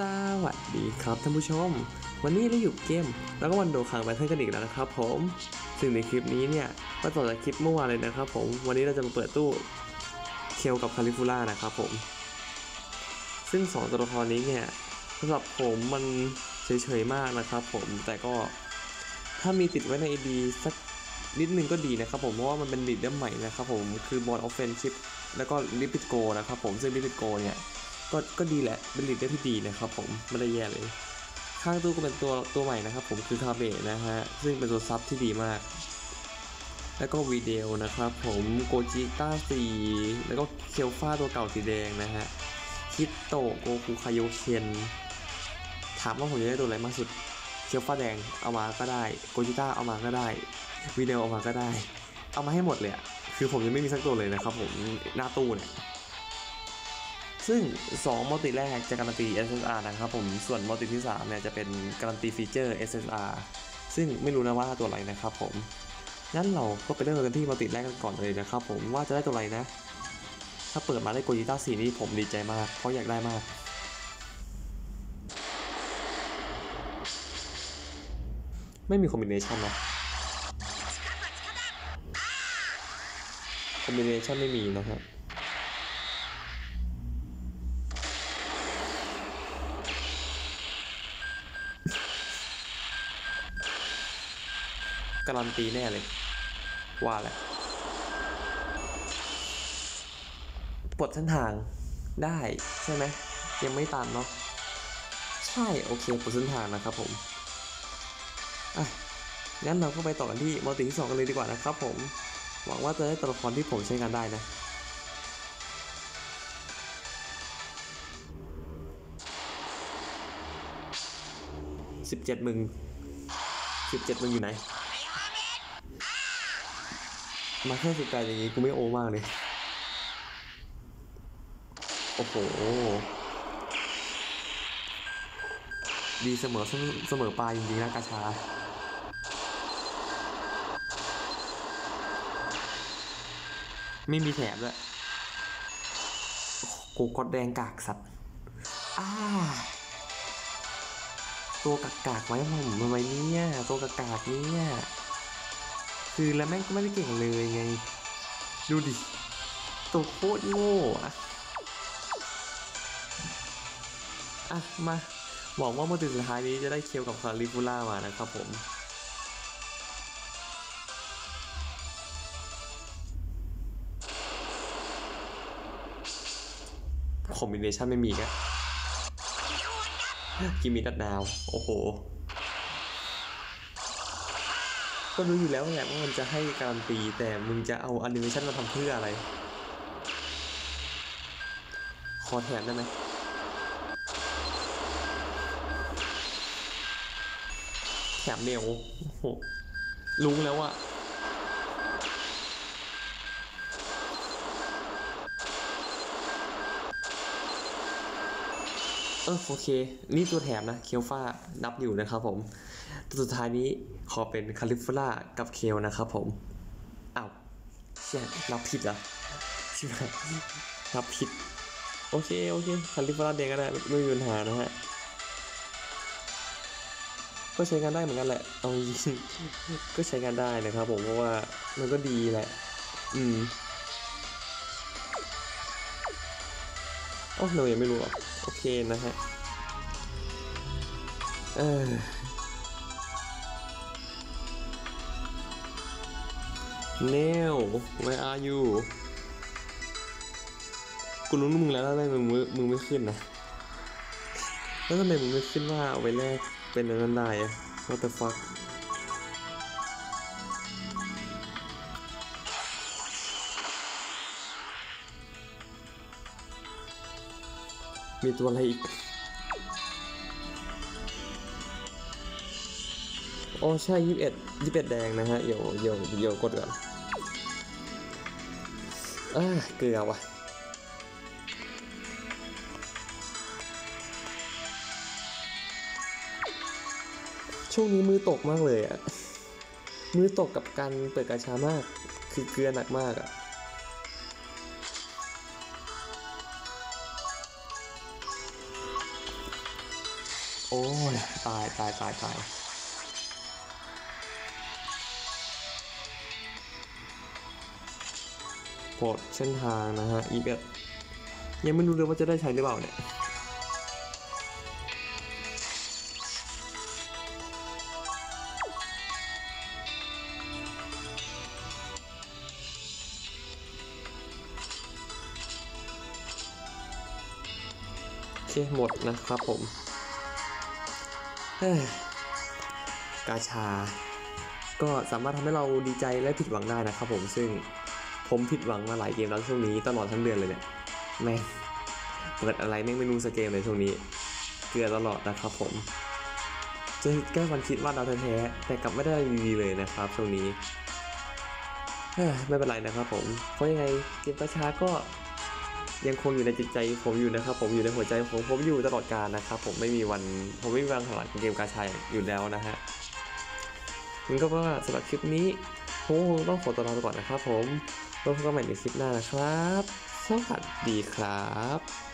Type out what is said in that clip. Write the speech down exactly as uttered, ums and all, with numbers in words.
สวัสดีครับท่านผู้ชมวันนี้เราอยู่เกมแล้วก็วันโดคางแบทเทิลกันอีกแล้วนะครับผมซึ่งในคลิปนี้เนี่ยก็ต่อจากคลิปเมื่อวานเลยนะครับผมวันนี้เราจะมาเปิดตู้เคลกับคาลิฟูล่านะครับผมซึ่งสองตัวละครนี้เนี่ยสำหรับผมมันเฉยๆมากนะครับผมแต่ก็ถ้ามีติดไว้ใน ไอ ดี สักนิดนึงก็ดีนะครับผมเพราะว่ามันเป็นลีดเดอร์ใหม่นะครับผมคือบอลออฟเฟนชิพแล้วก็ลิปิดโกนะครับผมซึ่งลิปิดโกเนี่ยก็ก็ดีแหละเป็นลีดเดอร์ที่ดีนะครับผมไม่ได้แย่เลยข้างตู้ก็เป็นตัวตัวใหม่นะครับผมคือคาเบะนะฮะซึ่งเป็นตัวซับที่ดีมากแล้วก็วีเดลนะครับผมโกจิต้าสี่แล้วก็เคลฟ้าตัวเก่าสีแดงนะฮะคิโตะโกคุคาโยเคนถามว่าผมจะได้ตัวอะไรมากสุดเคลฟ้าแดงเอามาก็ได้โกจิต้าเอามาก็ได้วีเดลเอามาก็ได้เอามาให้หมดเลยคือผมยังไม่มีสักตัวเลยนะครับผมหน้าตู้เนี่ยซึ่งสองมัลติแรกจะการันตี เอส เอส อาร์ นะครับผมส่วนมัลติที่สามเนี่ยจะเป็นการันตีฟีเจอร์ เอส เอส อาร์ ซึ่งไม่รู้นะว่าตัวอะไรนะครับผมงั้นเราก็ไปเริ่มกันที่มัลติแรกกันก่อนเลยนะครับผมว่าจะได้ตัวอะไรนะถ้าเปิดมาได้โกจิต้าสี่นี่ผมดีใจมากเพราะอยากได้มากไม่มีคอมบิเนชันนะคอมบิเนชันไม่มีนะฮะการันตีแน่เลยว่าแหละปลดเส้นทางได้ใช่ไหมยังไม่ตันเนาะใช่โอเคปลดเส้นทางนะครับผมอ่ะงั้นเราก็ไปต่อกันที่มัลติที่สองกันเลยดีกว่านะครับผมหวังว่าจะได้ตัวละครที่ผมใช้งานได้นะสิบเจ็ดมึงสิบเจ็ดมึงอยู่ไหนมาแค่สิบแปดอย่างนี้กูไม่โอมากเลยโอ้โหดีเสมอเสมอปลายจริงๆนะกาชาไม่มีแถมด้วยกูกดแดงกากสัตว์อ้าตัวกากากไว้ผมทำไมเนี่ยตัวกากากเนี่ยคือแล้วแม่งก็ไม่ได้เก่งเลยไงดูดิตัวโคตรโง่อะอ่ะมาหวังว่ามาถึงสุดท้ายนี้จะได้เคลกับคาลิฟูล่ามานะครับผมคอมบิเนชันไม่มีกันกิมมิดัดดาวโอ้โหก็รู้อยู่แล้วแหละว่ามันจะให้การันตีแต่มึงจะเอาแอนิเมชันมาทำเพื่ออะไรขอแถมได้ไหมแถมเมลโอ้โหลุงแล้วอะเออโอเคนี่ตัวแถมนะเคลฟ้านับอยู่นะครับผมตัวสุดท้ายนี้ขอเป็นคาลิฟูล่ากับเคลนะครับผมอ้าวเชี่ยนับผิดเหรอใช่ไหมนับผิดโอเคโอเคคาลิฟูล่าแดงก็ได้ไม่มีปัญหานะฮะก็ใช้งานได้เหมือนกันแหละเอาจริงก็ใช้งานได้นะครับผมเพราะว่ามันก็ดีแหละอืมโอ้เรายังไม่รู้อ่ะโอเคนะฮะเออเนล where are you กูรู้มึงแล้วทำไมมึงมึงไม่ขึ้นนะแล้วทำไมมึงไม่ขึ้นว่าเอาไว้แรกเป็นอะไรนั่นได้อะ what the fuck มีตัวอะไรอีกโอ้ใช่ยี่สิบเอ็ดยี่สิบเอ็ดแดงนะฮะเดี๋ยวเดี๋ยวเดี๋ยวกดก่อนอ่าเกลือว่ะช่วงนี้มือตกมากเลยอ่ะมือตกกับการเปิดกาชามากคือเกลือหนักมากอ่ะโอ้ยตายตายตายตายโปรดเส้นทางนะฮะอีเอสยังไม่รู้เลยว่าจะได้ใช้หรือเปล่าเนี่ยโอเคหมดนะครับผมกาชาก็สามารถทำให้เราดีใจและผิดหวังได้นะครับผมซึ่งผมผิดหวังมาหลายเกมแล้วช่วงนี้ตลอดทั้งเดือนเลยเนี่ยแม่งเปิดอะไรแม่งไม่รู้สักเกมเลยช่วงนี้เกลือตลอดนะครับผมจะแก้วันคิดว่าเราแท้ๆแต่กลับไม่ได้ดีเลยนะครับช่วงนี้ไม่เป็นไรนะครับผมเพราะยังไงเกมกาชาก็ยังคงอยู่ในจิตใจผมอยู่นะครับผมอยู่ในหัวใจผมผมอยู่ตลอดกาลนะครับผมไม่มีวันผมไม่มีวันถลักเกมกาชาอยู่แล้วนะฮะงั้นก็ว่าสำหรับคลิปนี้ผมคงต้องขอตัวลาไปก่อนนะครับผมแล้วพบกันใหม่ในคลิปหน้านะครับสวัสดีครับ